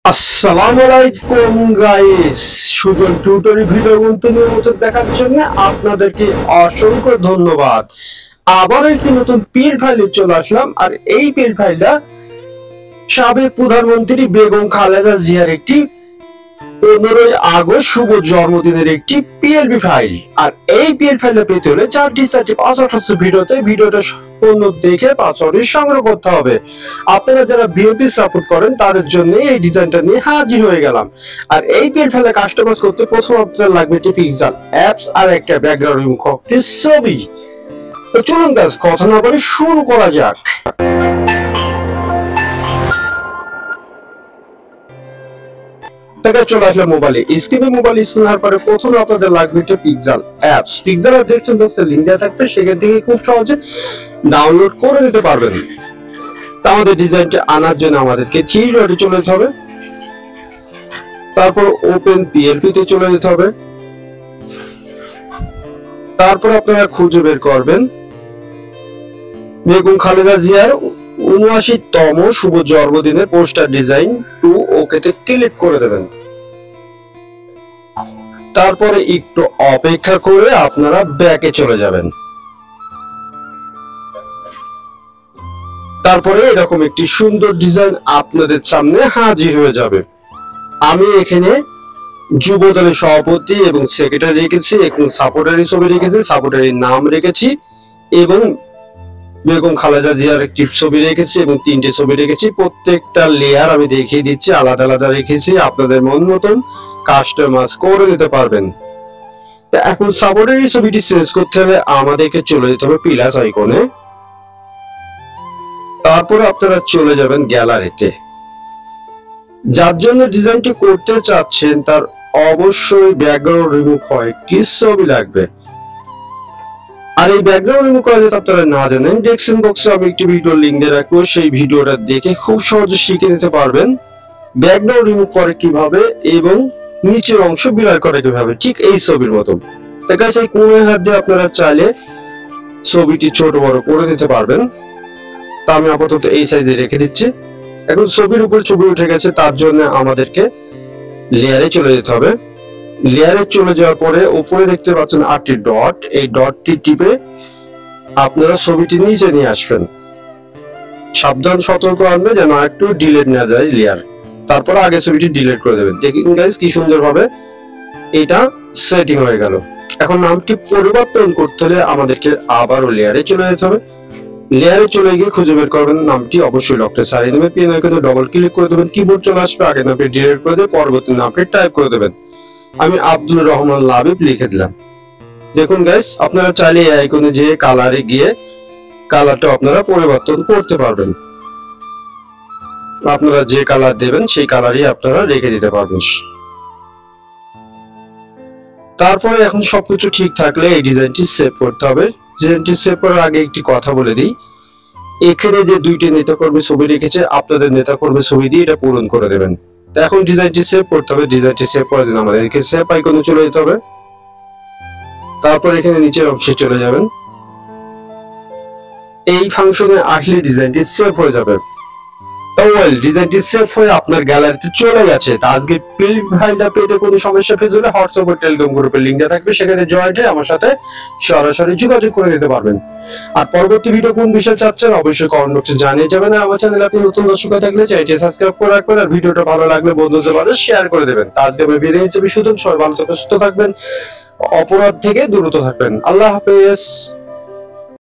আসসালামু আলাইকুম guys, Sujan tutorial video গুলো মতো দেখার জন্য আপনাদেরকে অসংখ্য ধন্যবাদ। আবার একটি নতুন পিএল ফাইলে চলে আসলাম। আর এই পিএল ফাইলটা সাবেক প্রধানমন্ত্রী বেগম খালেদা জিয়ার একটি 15 আগস্ট শুভ জন্মদিনের একটি পিএলবি ফাইল। আর এই পিএল ফাইলটা পেতে হলে চারটি পাসওয়ার্ড আছে ভিডিওটা সম্পূর্ণ দেখে পাসওয়ার্ড সংগ্রহ করতে হবে। আপনারা যারা বিওপি সাপোর্ট করেন তাদের জন্য এই ডিজাইনটা নিয়ে হাজির হয়ে গেলাম। আর এই পিএল ফাইলে কাস্টমাইজ করতে প্রথম আপনাদের লাগবে একটি পিক্সেল অ্যাপস আর একটা ব্যাকগ্রাউন্ড রিমুভ করতে ছবি। তো চলুন গাইস, কথা না বলে শুরু করা যাক। চলে আসলে মোবাইলে স্ক্রিনে মোবাইল স্ক্রিনার পরে প্রথমে আপনাদের লাগবে একটা পিক্সেল অ্যাপস। পিক্সেল ডেসক্রিপশন বক্সে লিংক দেওয়া থাকবে, সেখান থেকে খুব সহজে ডাউনলোড করে নিতে পারবেন। তো আমাদের ডিজাইনটা আনার জন্য আমাদেরকে থ্রি ডটে চলে যেতে হবে, তারপর ওপেন পিএলপি তে চলে যেতে হবে। তারপর আপনারা খুঁজে বের করবেন বেগম খালেদা জিয়ার ৭৯তম শুভ জন্মদিনের পোস্টার ডিজাইন 2 ওকে তে ক্লিক করে দেবেন। তারপরে একটু অপেক্ষা করে আপনারা ব্যাকে চলে যাবেন। তারপরে এরকম একটি সুন্দর ডিজাইন আপনাদের সামনে হাজির হয়ে যাবে। আমি এখানে যুবদলের সভাপতি এবং সেক্রেটারি রেখেছি, এবং সাপোর্টারি ছবি রেখেছি, সাপোর্টারির নাম রেখেছি, এবং বেগম খালেদা জিয়ার একটি ছবি রেখেছি এবং 3টে ছবি রেখেছি। প্রত্যেকটা লেয়ার আমি দেখিয়ে দিচ্ছি, আলাদা আলাদা রেখেছি, আপনাদের মন মতন কাস্টমাইজ করে নিতে পারবেন। তো এখন সাপোর্টারি ছবিটি চেঞ্জ করতে হলে আমাদেরকে চলে যেতে হবে প্লাস আইকনে। তারপর আপনারা চলে যাবেন গ্যালারিতে। যার জন্য ডিজাইনটি করতে চাচ্ছেন তার অবশ্যই ব্যাকগ্রাউন্ড রিমুভ হয় একটি ছবি লাগবে। আর এই ব্যাকগ্রাউন্ড রিমুভ করা যদি আপনারা না জানেন, ডেসক্রিপশন বক্সে আমি একটি ভিডিও লিংক দিয়ে রাখবো, সেই ভিডিওটা দেখে খুব সহজে শিখে নিতে পারবেন ব্যাকগ্রাউন্ড রিমুভ করে কিভাবে এবং নিচের অংশ ব্লার করে কিভাবে, ঠিক এই ছবির মতো। তাই গাইস, এই কোণের হাত দিয়ে আপনারা চাইলে ছবিটি ছোট বড় করে নিতে পারবেন। তা আমি আপাতত এই সাইজে রেখে দিচ্ছি। এখন ছবির উপর ছবি উঠে গেছে, তার জন্য আমাদেরকে লেয়ারে চলে যেতে হবে। লেয়ারে চলে যাওয়ার পরে উপরে দেখতে পাচ্ছেন 8টি ডট, এই ডটটি টিপে আপনারা ছবিটি নিচে নিয়ে আসবেন। সাবধান সতর্ক আনবে যেন একটু ডিলিট না যায় লেয়ার। তারপর আগে ছবিটি ডিলিট করে দেবেন। দেখুন গাইস, কি সুন্দরভাবে এটা সেটিং হয়ে গেল। এখন নামটি পরিবর্তন করতে হলে আমাদেরকে আবারও লেয়ারে চলে যেতে হবে। লেয়ারে চলে গিয়ে খুঁজে বের করবেন নামটি, অবশ্যই লকটা সারিয়ে নেবেন। পেন আইকনে ডবল ক্লিক করে দেবেন, কিবোর্ড চলে আসবে, আগে নামটি ডিলিট করে দিয়ে পরবর্তী নামটি টাইপ করে দেবেন। আমি আব্দুল রহমান লাবিব লিখে দিলাম। দেখুন গাইস, আপনারা চাইলে এই আইকনে যে কালারে গিয়ে কালারটা আপনারা পরিবর্তন করতে পারবেন। আপনারা যে কালার দেবেন সেই কালারই আপনারা রেখে দিতে পারবেন। তারপরে এখন সবকিছু ঠিক থাকলে এই ডিজাইনটি সেভ করতে হবে। ডিজাইনটি সেভ করার আগে একটি কথা বলে দিই, এখানে যে 2টি নেতাকর্মী ছবি রেখেছে, আপনাদের নেতাকর্মী ছবি দিয়ে এটা পূরণ করে দেবেন। এখন ডিজাইনটি সেভ করতে হবে। ডিজাইনটি সেভ করার জন্য আমাদেরকে সেভ আইকনে চলে যেতে হবে। তারপর এখানে নিচের অংশে চলে যাবেন। এই ফাংশনে আসলে ডিজাইনটি সেভ হয়ে যাবে। তো ডিজাইনটি সেভ হয়ে আপনার গ্যালারিতে চলে গেছে। তা আজকে পিএল ফাইলটা পেতে কোনো সমস্যা ফেস হলে হোয়াটসঅ্যাপ ও টেলিগ্রাম গ্রুপের লিংক দেওয়া থাকবে, সেখানে জয়েন্ট হয়ে আমার সাথে সরাসরি যোগাযোগ করে নিতে পারবেন। আর পরবর্তী ভিডিও কোন বিষয়ে চাচ্ছেন অবশ্যই কমেন্ট বক্সে জানিয়ে যাবেন। আর আমার চ্যানেলে আপনি নতুন দর্শক হয়ে থাকলে চ্যানেলটি সাবস্ক্রাইব করে রাখবেন, আর ভিডিওটা ভালো লাগলে বন্ধুদের মাঝে শেয়ার করে দেবেন। তা আজকে আমি বিদায় নিচ্ছি। সবাই ভালো থাকবেন, সুস্থ থাকবেন, অপরাধ থেকে দূরত থাকবেন। আল্লাহ হাফেজ।